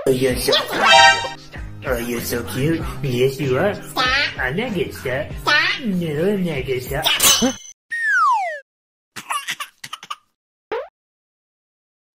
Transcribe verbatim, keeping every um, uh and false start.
Oh, you're so cute. Oh, you're so cute. Yes, you are. I'm not good stuff. No, I'm not good stuff.